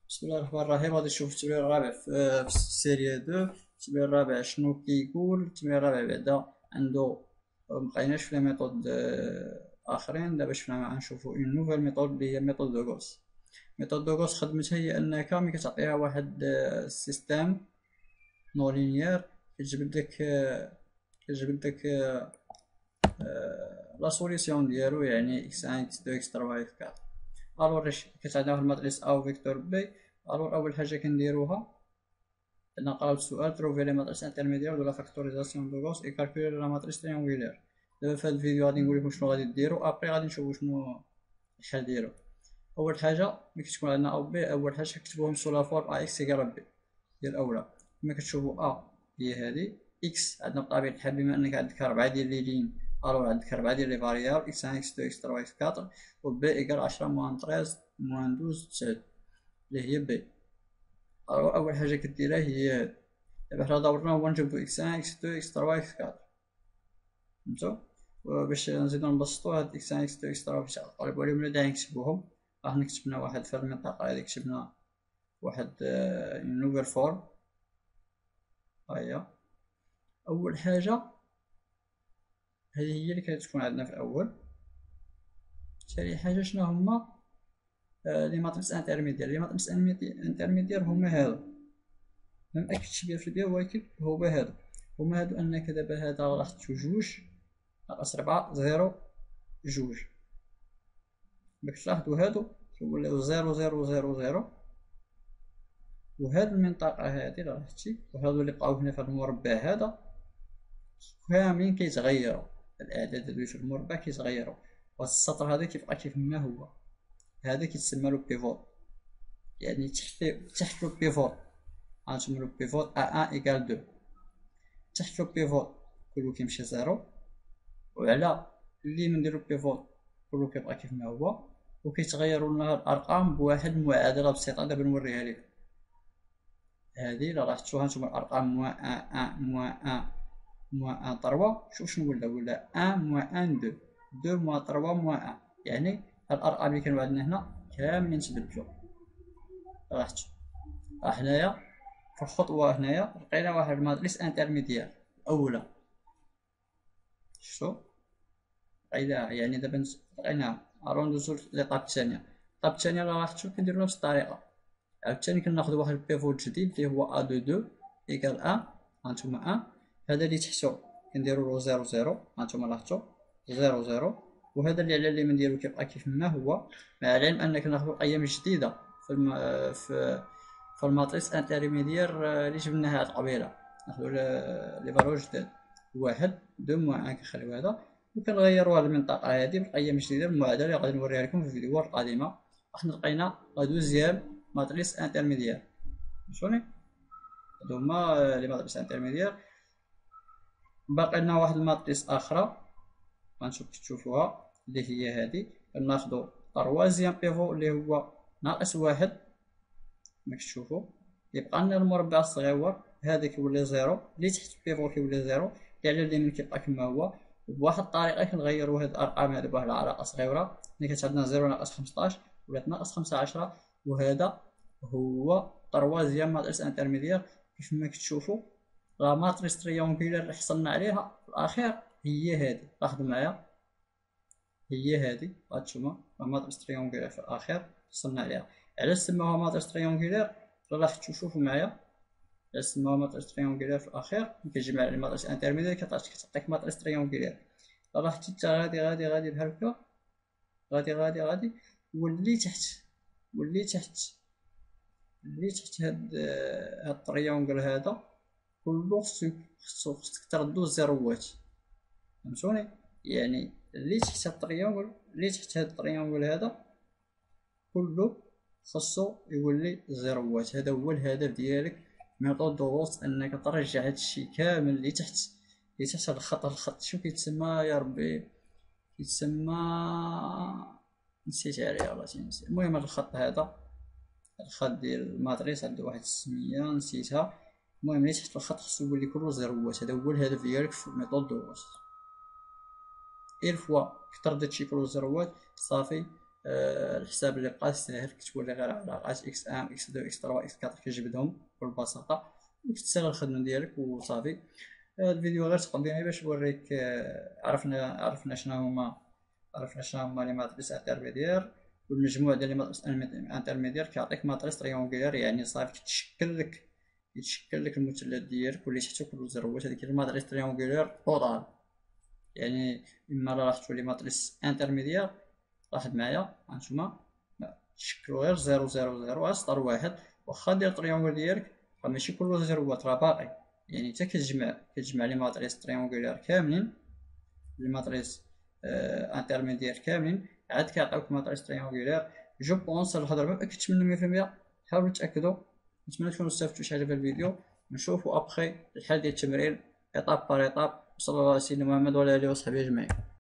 بسم الله الرحمن الرحيم. غادي نشوف التمرين الرابع في السيريا دو. التمرين الرابع شنو كيقول؟ التمرين الرابع بعدا عنده مبقيناش في لي ميثود اخرين. دابا شفنا غنشوفو اون نوفيل ميثود اللي هي ميثود دو غوس. ميثود دو غوس خدمتها هي انك ملي كتعطيها واحد السيستيم نون لينيير كتجبد لك لا سوليسيون ديالو، يعني اكس 1 اكس 2 اكس 3 اكس 4. الوغ كتعطينا واحد الماتريس ا وفيكتور بي. الوغ اول حاجه كنديروها عندنا قراو السؤال تروفي لي ماتريس انترميديير دو لا فاكتوريزاسيون دو غوس اي كالكولي لا ماتريس تريونغولير. دابا في هاد الفيديو غادي نقول لكم شنو غادي ديرو، ابري غادي نشوفو شنو شحال ديرو. اول حاجه ملي كتكون عندنا ا و بي، اول حاجه كتبوهم سو لا فورم ا اكس ايكال بي ديال الاولى. كما كتشوفوا ا هي هادي، اكس عندنا بطبيعه الحال بما انك عندك 4 ديال لي لين، الوغ عندك 4 ديال لي فاريابل اكس 1 اكس 2 اكس 3 اكس 4، و بي ايكال 10 موان 13 موان 12 9 اللي هي بي. الوغ اول حاجه كديرها هي هاد. دابا حنا دورنا هو نجبدو اكس 1 اكس 2 اكس 3 اكس 4، فهمتو؟ باش نزيدو نبسطو هاد اكس 1 اكس 2 اكس 3 باش نقلبو عليهم ولا نكتبوهم. راح نكتبنا واحد في هاد المنطقه هادي، كتبنا واحد نوفيل فورم. هيا اول حاجه هذه هي اللي كتكون عندنا في الاول. ثاني حاجه شنو هما لي ماتريس انترميديير. لي ماتريس انترميديير هما هادو، ما مأكدش بها في الفيديو ولكن هما هادو انك دابا هذا راه خدتو جوج ناقص 4 0 جوج. باش تلاحظوا هادو كيوليو 0 0 0 0، وهاد المنطقه هادي راه شتي، وهادو اللي بقاو هنا في المربع هذا كاملين كيتغيروا. الاعداد اللي في المربع كيتغيروا، والسطر هذا كيبقى كيف ما هو. هذا كيتسمى لو بيفوت، يعني تحت لو بيفوت غنسمو لو بيفوت ا 1 ايكال 2. تحت لو بيفوت كلو كيمشي زيرو، وعلى اللي نديرو بيفوت كلو كيبقى كيف ما هو، وكيتغيروا لنا الارقام بواحد المعادله بسيطه دابا نوريها لكم. هذه راه شفتوها نتوما الارقام موان 1 موان 1 موان 1 3. شوف شنو ولا 1 موان 1 2 2 موان 3 موان 1، يعني هاد الارقام اللي كانوا عندنا هنا كاملين تبدلوا. راه هنايا في الخطوه هنايا لقينا واحد الماتريس انترميديير الاولى. شفتوا لقيناها، يعني دابا لقيناها. الو ندوزو ليطاب الثانيه. الطاب الثانيه راه شفتوا كنديرو نفس الطريقه. عاوتاني كناخدو واحد البيفوت جديد اللي هو ا 2 2 ايكال 1. هانتوما 1 هذا اللي تحتو كنديرو له 0 0، هانتوما لاحظتو 0 0. وهذا اللي على اليمين ديالو كيبقى كيف ما هو، مع العلم ان كناخدو الايام الجديده في الماتريس انترميديير اللي جبناها قبيله. ناخدو لي فالور جداد 1 2 موان 1 كنخليو هذا، وكنغيرو هاد المنطقه هادي بالايام الجديده بالمعادله اللي غادي نوريها لكم في الفيديوهات القادمه. حنا لقينا لا دوزيام ماتريس انترميديير. فهمتوني؟ هادو هما لي ماتريس انترميديير. باقي لنا واحد الماتريس اخرى غنشوف تشوفوها اللي هي هادي. كناخدو طروازيام بيفو اللي هو ناقص واحد. كما كتشوفو يبقى لنا المربع الصغيور هذا كيولي زيرو، اللي تحت البيفو كيولي زيرو، اللي على اليمين كيبقى كما هو. وبواحد الطريقه كنغيرو هاد الارقام هادي بواحد العلاقه صغيره. ملي كتعندنا 0 ناقص 15 ولات ناقص 15، وهذا هو طروازيام ماتريس انترميديير. كيف ما كتشوفوا لا ماتريس تريونغولير اللي حصلنا عليها في الاخير هي هذه. لاحظوا معايا، هي هذه هانتوما لا ماتريس تريونغولير في الاخير حصلنا عليها. علاش سماوها ماتريس تريونغولير؟ راح تشوفوا معايا علاش سماوها ماتريس تريونغولير في الاخير. كيجمع الماتريس انترميديير كتعطيك ماتريس تريونغولير. راح حتى غادي غادي غادي بحال هكا، غادي غادي غادي ولي تحت ولي تحت اللي تحت هاد الطريونغل هذا كله خصك تردو الزيروات. فهمتوني؟ يعني اللي تحت هاد الطريونغل، اللي تحت هاد الطريونغل هذا كله خصو يولي زيروات. هذا هو الهدف ديالك ميثود دوغوس، انك ترجع هادشي كامل اللي تحت هاد الخط. الخط شنو كيتسمى يا ربي؟ كيتسمى نسيت عليه والله نسيت. المهم هاد الخط هذا، الخط ديال الماتريس عنده واحد السميه نسيتها. المهم اللي تحت الخط خصو يولي كله زيروات. هذا هو الهدف ديالك في ميثود دوغوس. اير فوا كتر داكشي كله زيروات صافي الحساب اللي بقى ساهل، كتولي غير علاقات اكس 1 اكس 2 اكس 3 اكس 4 كتجبدهم بكل بساطه وكتسالي الخدمه ديالك وصافي. الفيديو غير تقديمي باش نوريك. عرفنا شنو هما لي ماتريس انترميديير، والمجموع ديال لي ماتريس انترميديير كيعطيك ماتريس تريونغولير، يعني صافي يتشكل لك المثلث ديالك واللي تحتو كله زروات. هذيك الماتريس تريونغولير طوطال. يعني اما لاحظتوا لي ماتريس انترميديير، لاحظ معايا هانتوما تشكلوا غير 0 0 0 سطر واحد، واخا دير التريونغل ديالك راه ماشي كله زيروات راه باقي. يعني حتى كتجمع لي ماتريس تريونغولير كاملين، لي ماتريس انترميديير كاملين، عاد كيعطيوك ماتريس تريونغولير. جو بونس الهضره ما متاكدتش منه 100%، حاولوا تاكدوا. نتمنى تكونوا استفدتوا شي حاجه في الفيديو. نشوفوا ابخي الحل ديال التمرين ايطاب بار ايطاب. صلى الله على سيدنا محمد وعلى اله وصحبه اجمعين.